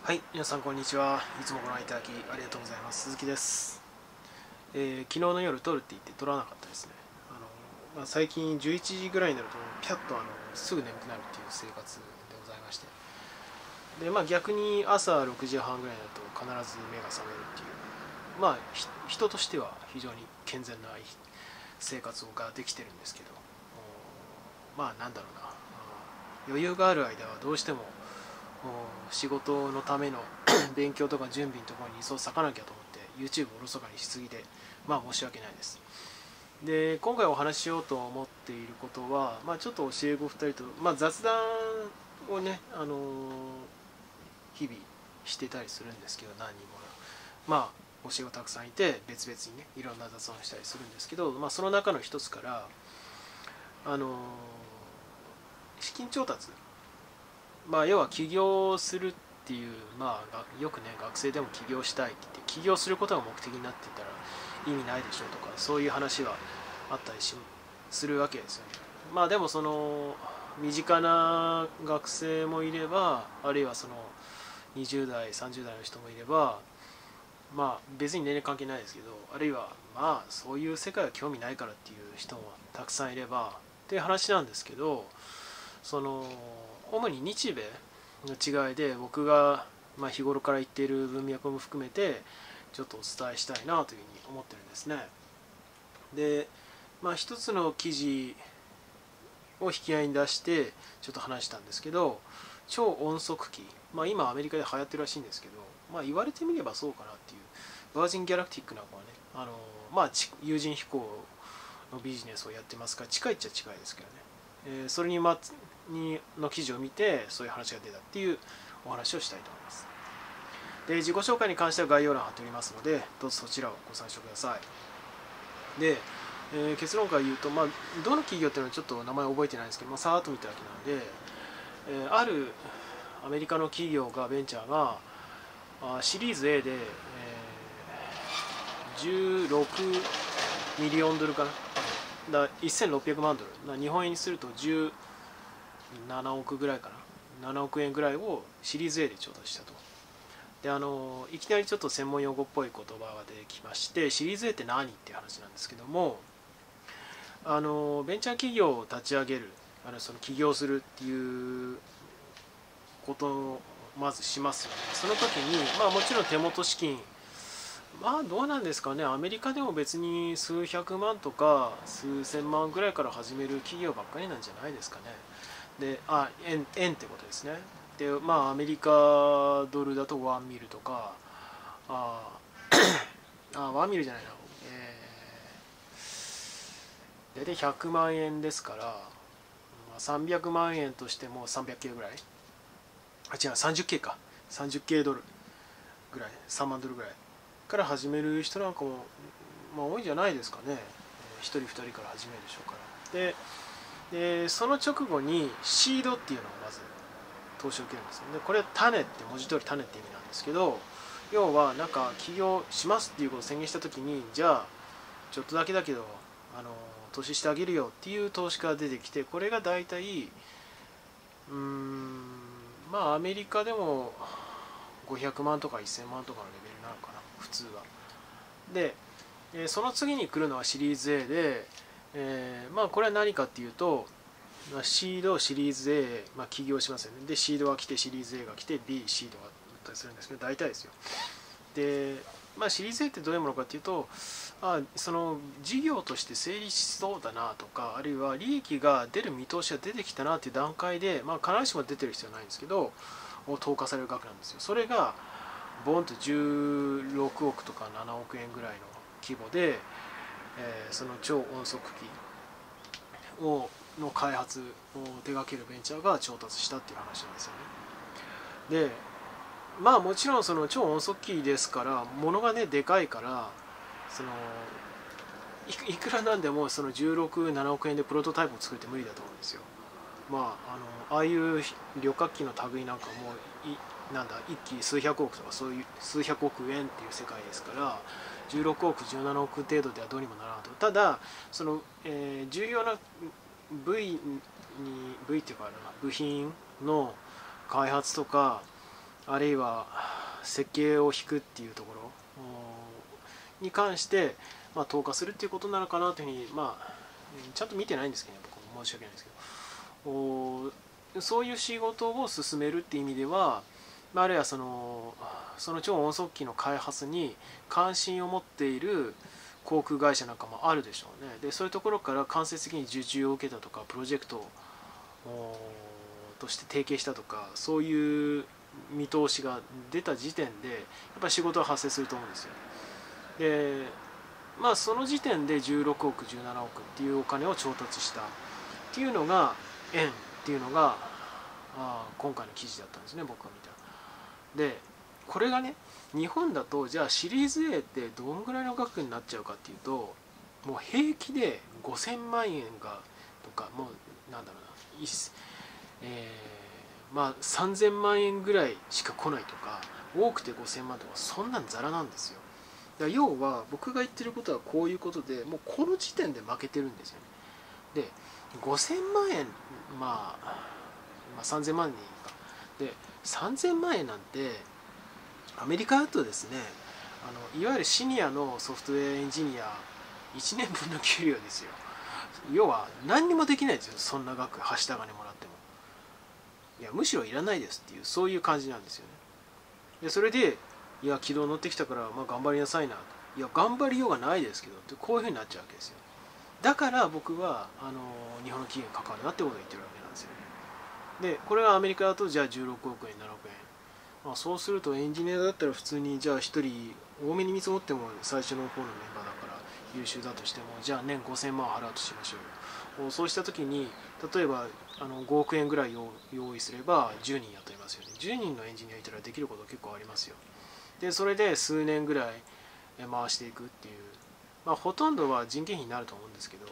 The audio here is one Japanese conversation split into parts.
はい、皆さんこんにちは。いつもご覧いただきありがとうございます。鈴木です。昨日の夜撮るって言って撮らなかったですね。最近11時ぐらいになるとピャッとすぐ眠くなるっていう生活でございまして、で逆に朝6時半ぐらいになると必ず目が覚めるっていう、人としては非常に健全な生活ができてるんですけど、なんだろうな、余裕がある間はどうしても仕事のための勉強とか準備のところに急を割かなきゃと思って YouTube をおろそかにしすぎで申し訳ないです。で今回お話ししようと思っていることは、ちょっと教え子2人と、雑談をね、日々してたりするんですけど、何人も教え子たくさんいて別々にねいろんな雑談をしたりするんですけど、その中の一つから資金調達、要は起業するっていう、よくね学生でも起業したいって言って起業することが目的になっていたら意味ないでしょうとか、そういう話はあったりするわけですよね。でもその身近な学生もいれば、あるいはその20代30代の人もいれば、別に年齢関係ないですけど、あるいはそういう世界は興味ないからっていう人もたくさんいればっていう話なんですけど、その主に日米の違いで僕が日頃から言っている文脈も含めてちょっとお伝えしたいなというふうに思ってるんですね。で、一つの記事を引き合いに出してちょっと話したんですけど、超音速機、今アメリカで流行ってるらしいんですけど、言われてみればそうかなっていう、バージン・ギャラクティックなんかはね、有人飛行のビジネスをやってますから近いっちゃ近いですけどね、それにの記事を見てそういう話が出たっていうお話をしたいと思います。で自己紹介に関しては概要欄貼っておりますので、どうぞそちらをご参照ください。で、結論から言うと、どの企業っていうのはちょっと名前覚えてないんですけど、さーっと見ただけなので、あるアメリカの企業がベンチャーがシリーズ A で、16ミリオンドルかな、1600万ドル、日本円にすると17億ぐらいかな、7億円ぐらいをシリーズ A で調達したと。でいきなりちょっと専門用語っぽい言葉が出てきまして、シリーズ A って何っていう話なんですけども、ベンチャー企業を立ち上げる、その起業するっていうことをまずしますよね。その時に、もちろん手元資金、どうなんですかね、アメリカでも別に数百万とか数千万ぐらいから始める企業ばっかりなんじゃないですかね。で円ってことですね。でアメリカドルだとワンミルとか、ワンミルじゃないな、大体100万円ですから、300万円としても 300K ぐらい、違う 30K か、 30K ドルぐらい、3万ドルぐらいから始める人なんかも、多いんじゃないですかね。1人2人から始めるでしょうから。でその直後にシードっていうのをまず投資を受けるんですね。でこれは種って、文字通り種って意味なんですけど、要は起業しますっていうことを宣言した時に、じゃあちょっとだけだけど投資してあげるよっていう投資家が出てきて、これが大体アメリカでも500万とか1000万とかのレベルなのかな、普通は。でその次に来るのはシリーズ A で、これは何かっていうと、シードシリーズ A、起業しますよね。でシードが来てシリーズ A が来て B シードがあったりするんですけど、大体ですよ。でシリーズ A ってどういうものかっていうと、その事業として成立しそうだなとか、あるいは利益が出る見通しが出てきたなっていう段階で、必ずしも出てる必要はないんですけど投下される額なんですよ。それがボンと16億とか7億円ぐらいの規模で、その超音速機の開発を手掛けるベンチャーが調達したっていう話なんですよね。でもちろんその超音速機ですから物がねでかいから、そのいくらなんでもその16、7億円でプロトタイプを作るって無理だと思うんですよ。ああいう旅客機の類なんかも一機数百億とか、そういう数百億円っていう世界ですから、16億17億程度ではどうにもならんと。ただその、重要な部位っていうか部品の開発とか、 あるいは設計を引くっていうところに関して、投下するっていうことなのかなというふうに、ちゃんと見てないんですけどね、僕も申し訳ないんですけど、そういう仕事を進めるっていう意味では、あるいはその超音速機の開発に関心を持っている航空会社なんかもあるでしょうね。でそういうところから間接的に受注を受けたとか、プロジェクトとして提携したとか、そういう見通しが出た時点でやっぱり仕事は発生すると思うんですよ。でその時点で16億17億っていうお金を調達したっていうのが円っていうのが今回の記事だったんですね、僕が見た。でこれがね、日本だとじゃあシリーズ A ってどんぐらいの額になっちゃうかっていうと、もう平気で5000万円がとか、もうなんだろうな、3000万円ぐらいしか来ないとか、多くて5000万とか、そんなんザラなんですよ。だから要は僕が言ってることはこういうことで、もうこの時点で負けてるんですよね。で5000万円、3000万円かで、3000万円なんてアメリカだとですね、いわゆるシニアのソフトウェアエンジニア1年分の給料ですよ。要は何にもできないですよ、そんな額はした金もらっても。いやむしろいらないですっていう、そういう感じなんですよね。でそれで、いや軌道乗ってきたから、頑張りなさいなと、いや頑張りようがないですけどって、こういうふうになっちゃうわけですよ。だから僕は日本の企業に関わるなってことを言ってるわけなんですよね。でこれはアメリカだとじゃあ16億円7億円、そうするとエンジニアだったら普通にじゃあ1人多めに見積もっても最初の方のメンバーだから優秀だとしても、じゃあ年5000万払うとしましょうよ。そうした時に例えば5億円ぐらい用意すれば10人雇いますよね。10人のエンジニアいたらできること結構ありますよ。でそれで数年ぐらい回していくっていう、ほとんどは人件費になると思うんですけど、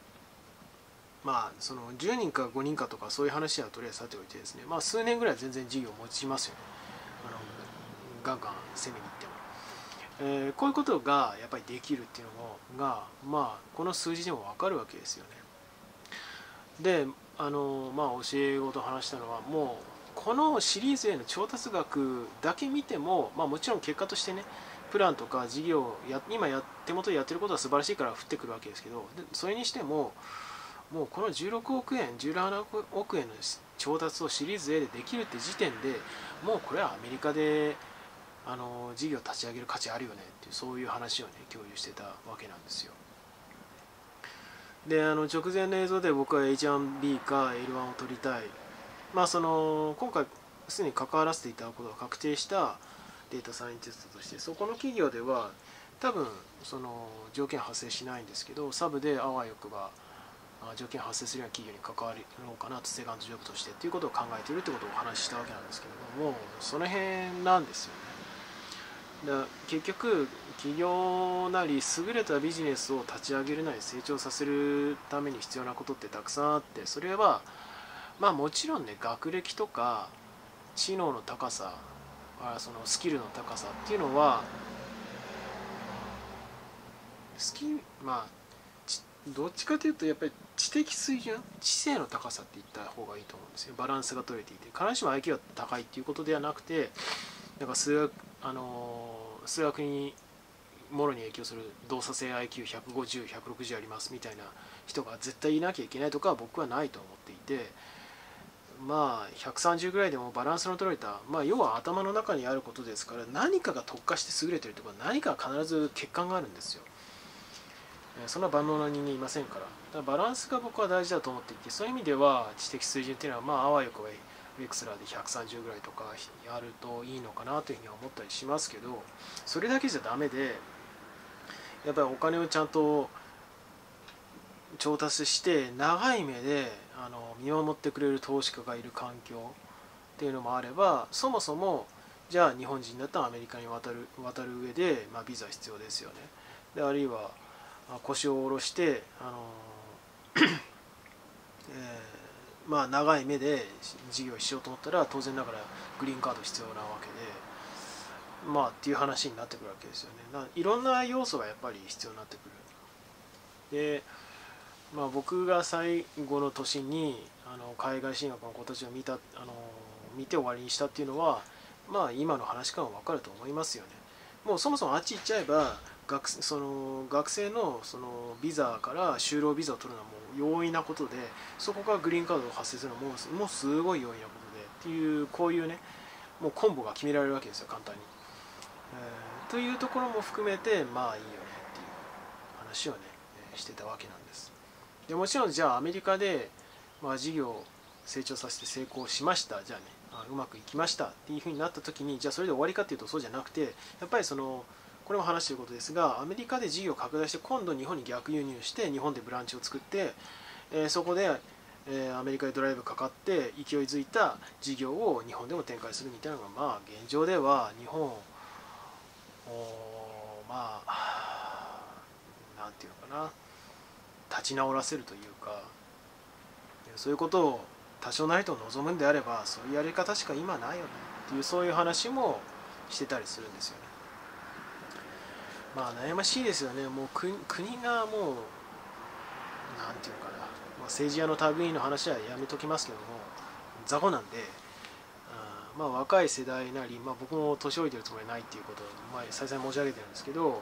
その10人か5人かとかそういう話はとりあえずさておいてですね、数年ぐらい全然事業持ちますよね。ガンガン攻めに行っても、こういうことがやっぱりできるっていうのが、この数字でも分かるわけですよね。で教え子と話したのは、もうこのシリーズへの調達額だけ見ても、もちろん結果としてね、プランとか事業今手元でやってることは素晴らしいから降ってくるわけですけど、それにしてももうこの16億円17億円の調達をシリーズ A でできるって時点で、もうこれはアメリカで事業を立ち上げる価値あるよねっていう、そういう話をね共有してたわけなんですよ。で直前の映像で僕は H1B か L1 を取りたい、今回すでに関わらせていただくことが確定したデータサイエンティストとして、そこの企業では多分その条件発生しないんですけど、サブであわよくば条件発生するような企業に関わろうかなと、セカンドジョブとしてっていうことを考えているってことをお話ししたわけなんですけれども、その辺なんですよね。だ結局企業なり優れたビジネスを立ち上げるなり成長させるために必要なことってたくさんあって、それはもちろんね、学歴とか知能の高さ、そのスキルの高さっていうのはどっちかというとやっぱり知的水準、知性の高さって言った方がいいと思うんですよ。バランスが取れていて、必ずしも IQ が高いっていうことではなくて、なんか数学にもろに影響する動作性 IQ150、160ありますみたいな人が絶対いなきゃいけないとかは僕はないと思っていて、130ぐらいでもバランスの取れた、要は頭の中にあることですから、何かが特化して優れてるとか、何か必ず欠陥があるんですよ。そんな万能な人間いませんから。だからバランスが僕は大事だと思っていて、そういう意味では知的水準っていうのはあわよくばウェクスラーで130ぐらいとかやるといいのかなというふうには思ったりしますけど、それだけじゃダメで、やっぱりお金をちゃんと調達して長い目で見守ってくれる投資家がいる環境っていうのもあれば、そもそもじゃあ日本人だったらアメリカに渡る上で、ビザ必要ですよね。であるいは腰を下ろして長い目で事業をしようと思ったら、当然ながらグリーンカード必要なわけで、っていう話になってくるわけですよね。いろんな要素がやっぱり必要になってくる。で僕が最後の年に海外進学の子たちを見て終わりにしたっていうのは、 まあ今の話からも分かると思いますよね。もうそもそもあっち行っちゃえば学生のそのビザから就労ビザを取るのはもう容易なことで、そこからグリーンカードを発生するのはもうすごい容易なことでっていう、こういうね、もうコンボが決められるわけですよ、簡単に。というところも含めて、まあいいよねっていう話をね、してたわけなんです。でもちろんじゃあアメリカで、まあ、事業を成長させて成功しました、じゃあね、うまくいきましたっていうふうになった時に、じゃあそれで終わりかっていうとそうじゃなくて、やっぱりこれも話していることですが、アメリカで事業を拡大して今度日本に逆輸入して日本でブランチを作って、そこで、アメリカでドライブかかって勢いづいた事業を日本でも展開するみたいなのが、まあ現状では日本をまあなんていうのかな、立ち直らせるというか、そういうことを多少なりと望むんであれば、そういうやり方しか今ないよねっていう、そういう話もしてたりするんですよね。まあ悩ましいですよね。もう国がもうなんていうのかな、まあ、政治家の類の話はやめときますけども、雑魚なんで、まあ、若い世代なり、まあ、僕も年老いてるつもりはないっていうことを、まあ、再三申し上げてるんですけど、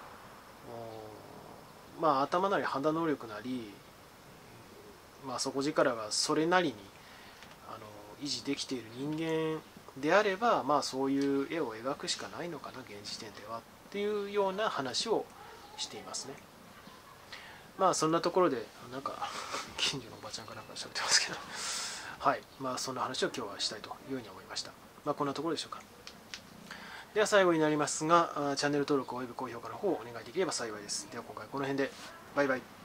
まあ、頭なり判断能力なり、まあ、底力がそれなりに維持できている人間であれば、まあ、そういう絵を描くしかないのかな現時点ではっていうような話をしていますね。まあそんなところでなんか近所のおばちゃんかなんか喋ってますけどはい、まあそんな話を今日はしたいというふうに思いました。まあこんなところでしょうか。では最後になりますが、チャンネル登録および高評価の方をお願いできれば幸いです。では今回この辺でバイバイ。